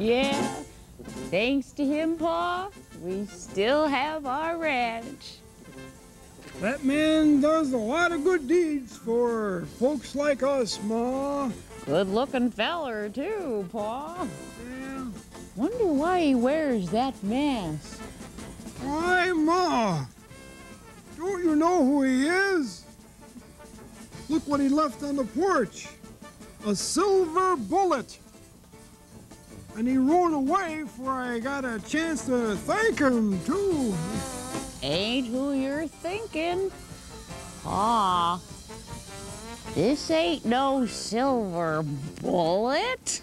yeah. Thanks to him, Pa, we still have our ranch. That man does a lot of good deeds for folks like us, Ma. Good-looking feller, too, Pa. Yeah. Wonder why he wears that mask. Why, Ma? Don't you know who he is? Look what he left on the porch. A silver bullet. And he rode away before I got a chance to thank him, too. Ain't who you're thinking. Pa, this ain't no silver bullet.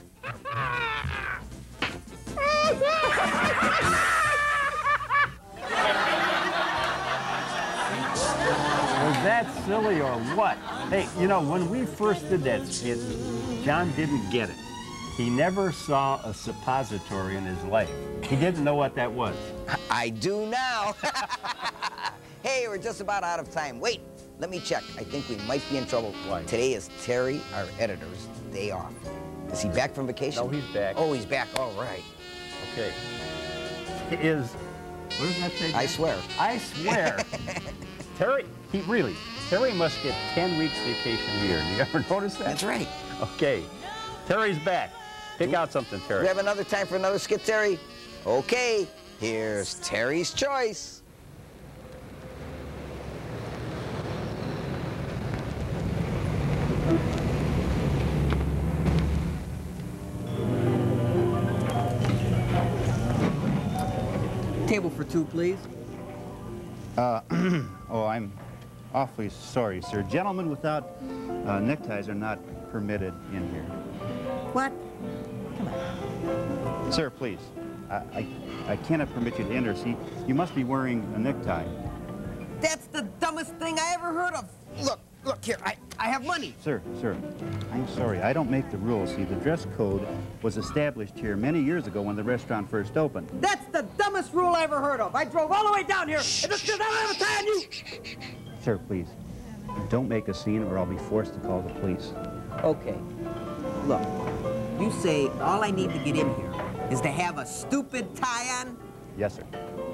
Was that silly or what? Hey, you know, when we first did that skit, John didn't get it. He never saw a suppository in his life. He didn't know what that was. I do now. Hey, we're just about out of time. Wait, let me check. I think we might be in trouble. Why? Today is Terry, our editor's day off. Is he back from vacation? No, he's back. Oh, he's back. All right. Okay. What does that say? I swear. I swear. Terry must get 10 weeks vacation a year. You ever notice that? That's right. Okay. Terry's back. Pick out something, Terry. We have another time for another skit, Terry? Okay, here's Terry's choice. Table for two, please. Oh, I'm awfully sorry, sir. Gentlemen without neckties are not permitted in here. What? Sir, please. I cannot permit you to enter. See, you must be wearing a necktie. That's the dumbest thing I ever heard of. Look here, I have money. Sir, I'm sorry. I don't make the rules. See, the dress code was established here many years ago when the restaurant first opened. That's the dumbest rule I ever heard of. I drove all the way down here, and this I don't have a tie on you. Sir, please, don't make a scene or I'll be forced to call the police. Okay. Look, you say all I need to get in here is to have a stupid tie on? Yes, sir.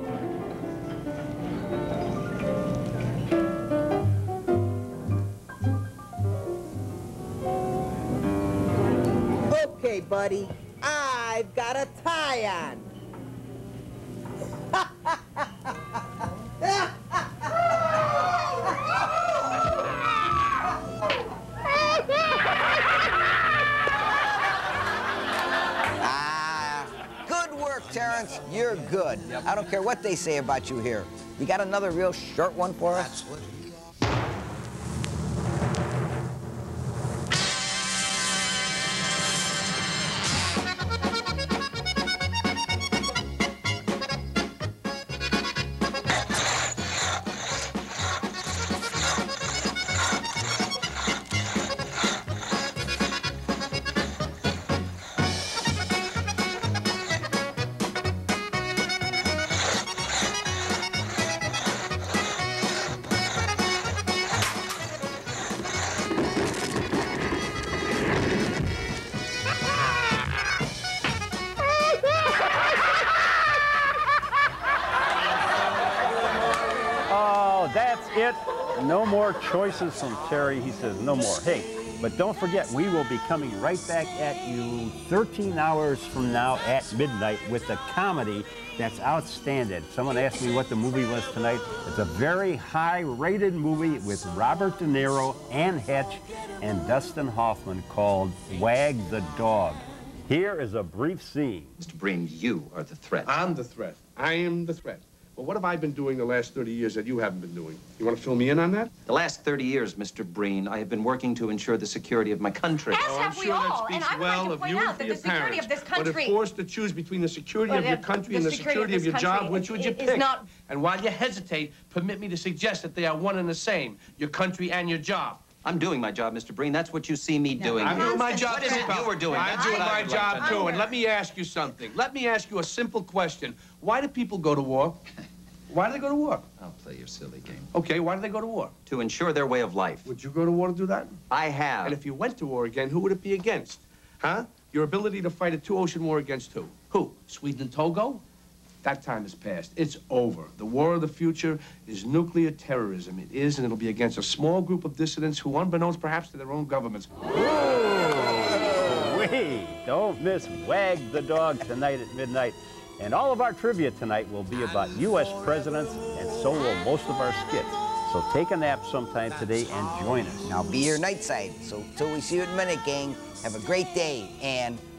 Okay, buddy, I've got a tie on. Good work, Terrence. You're good. I don't care what they say about you here. You got another real short one for us? It. No more choices from Terry. He says no more. Hey, but don't forget, we will be coming right back at you 13 hours from now at midnight with a comedy that's outstanding. Someone asked me what the movie was tonight. It's a very high-rated movie with Robert De Niro, Anne Heche, and Dustin Hoffman called Wag the Dog. Here is a brief scene. Mr. Breen, you are the threat. I'm the threat. I am the threat. Well, what have I been doing the last 30 years that you haven't been doing? You want to fill me in on that? The last 30 years, Mr. Breen, I have been working to ensure the security of my country. As have we all, and I would like to point out that the security of this country... But if forced to choose between the security of your country and the security of your job, which would you pick? And while you hesitate, permit me to suggest that they are one and the same, your country and your job. I'm doing my job, Mr. Breen. That's what you see me doing. I'm doing my job, too. What is it you are doing? I'm doing my job, too. And let me ask you something. Let me ask you a simple question. Why do people go to war? Why do they go to war? I'll play your silly game. Okay, why do they go to war? To ensure their way of life. Would you go to war to do that? I have. And if you went to war again, who would it be against? Huh? Your ability to fight a two-ocean war against who? Who? Sweden and Togo? That time is past. It's over. The war of the future is nuclear terrorism. It is, and it'll be against a small group of dissidents who, unbeknownst perhaps to their own governments. Whoa! Wait, don't miss Wag the Dog tonight at midnight. And all of our trivia tonight will be about U.S. presidents, and so will most of our skits. So take a nap sometime today and join us. I'll be your night side. So till we see you at Minute Gang, have a great day and